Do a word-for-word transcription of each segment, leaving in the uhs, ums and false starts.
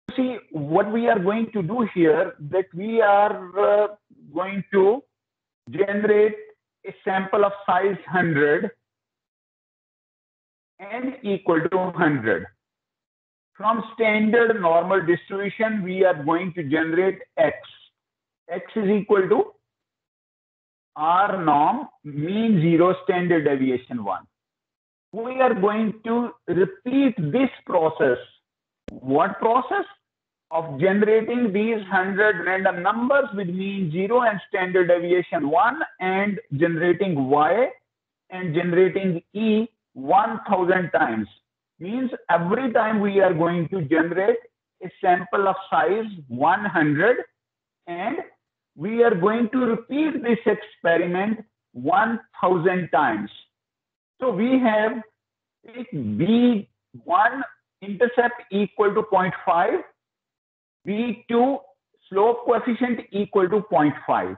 see, what we are going to do here, that we are uh, going to generate a sample of size one hundred n equal to one hundred. From standard normal distribution, we are going to generate x. X is equal to R norm, mean zero, standard deviation one. We are going to repeat this process. What process? Of generating these one hundred random numbers with mean zero and standard deviation one, and generating y and generating e one thousand times. Means every time we are going to generate a sample of size one hundred, and we are going to repeat this experiment one thousand times. So we have B one intercept equal to zero point five, B two slope coefficient equal to zero point five.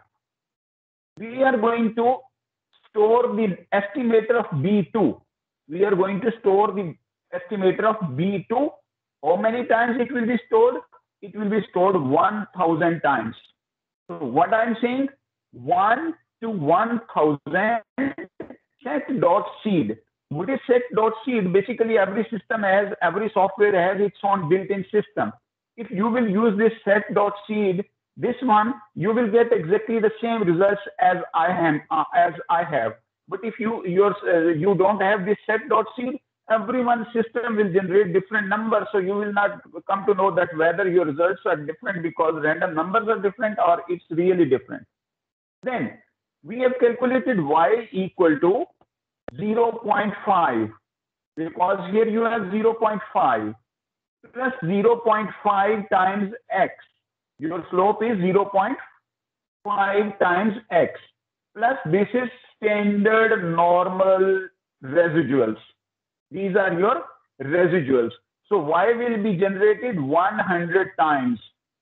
We are going to store the estimator of B two. We are going to store the estimator of B two. How many times it will be stored? It will be stored one thousand times. So what I'm saying, one to one thousand set dot seed. What is set dot seed? Basically, every system has, every software has its own built-in system. If you will use this set dot seed, this one, you will get exactly the same results as I am, uh, as I have. But if you yours uh, you don't have this set dot seed, everyone's system will generate different numbers. So you will not come to know that whether your results are different because random numbers are different or it's really different. Then we have calculated y equal to zero point five, because here you have zero point five plus zero point five times x. Your slope is zero point five times x, plus this is standard normal residuals. These are your residuals. So y will be generated one hundred times.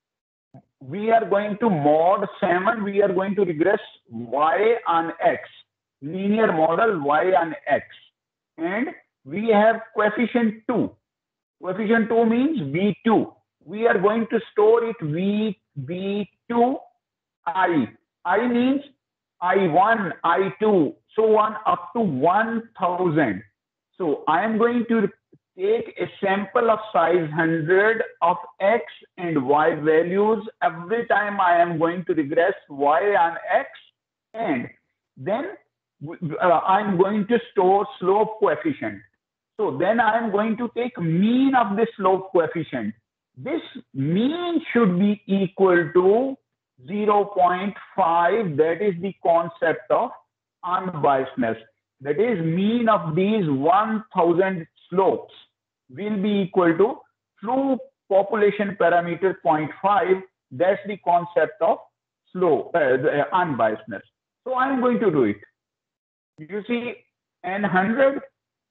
We are going to mod seven, we are going to regress y on x, linear model y on x. And we have coefficient two. Coefficient two means B two. We are going to store it V B two I. I means I one, I two, so on up to one thousand. So I am going to take a sample of size one hundred of x and y values. Every time I am going to regress y on x, and then uh, I'm going to store slope coefficient. So then I am going to take mean of the slope coefficient. This mean should be equal to zero point five. That is the concept of unbiasedness. That is, mean of these one thousand slopes will be equal to true population parameter zero point five. That's the concept of slope, uh, the unbiasedness. So I'm going to do it. You see, N one hundred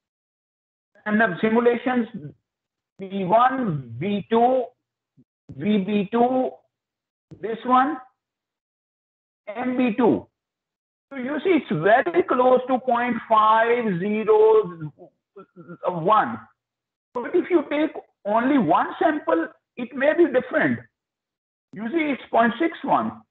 and the simulations B one, B two, V B two, this one, and B two. So you see, it's very close to zero point five zero one. But if you take only one sample, it may be different. You see, it's zero point six one.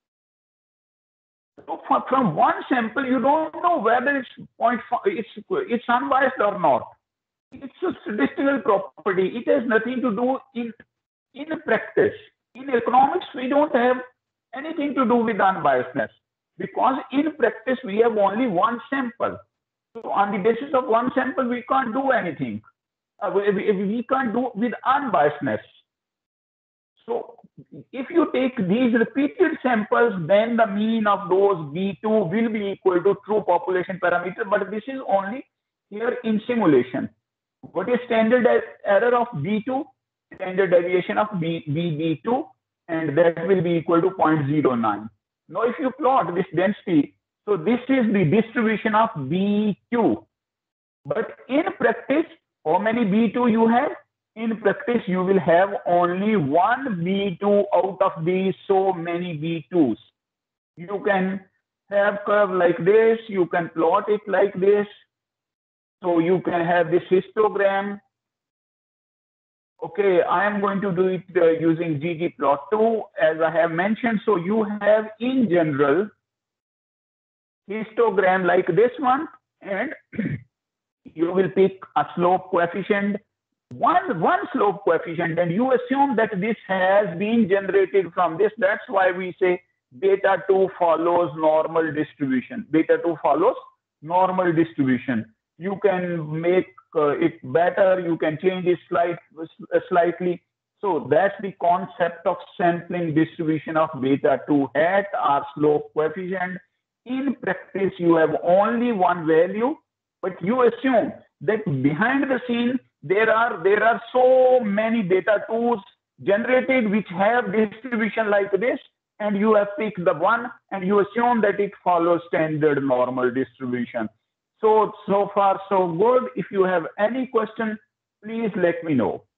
So from one sample, you don't know whether it's zero point five, it's, it's unbiased or not. It's a statistical property. It has nothing to do in, in practice. In economics, we don't have anything to do with unbiasedness, because in practice, we have only one sample. So on the basis of one sample, we can't do anything. Uh, we, we can't do with unbiasedness. So if you take these repeated samples, then the mean of those B two will be equal to true population parameter, but this is only here in simulation. What is standard error of B two? Standard deviation of B, B, B two, and that will be equal to zero point zero nine. Now, if you plot this density, so this is the distribution of B two. But in practice, how many B two you have? In practice, you will have only one B two out of these so many B twos. You can have curve like this, you can plot it like this. So you can have this histogram. Okay, I am going to do it uh, using ggplot2 as I have mentioned. So you have in general histogram like this one, and you will pick a slope coefficient, one, one slope coefficient, and you assume that this has been generated from this. That's why we say beta two follows normal distribution. Beta two follows normal distribution. You can make uh, it better, you can change it slight, uh, slightly. So that's the concept of sampling distribution of beta two hat or slope coefficient. In practice, you have only one value, but you assume that behind the scene, there are, there are so many beta twos generated which have distribution like this, and you have picked the one and you assume that it follows standard normal distribution. So, so far so good. If you have any question, please let me know.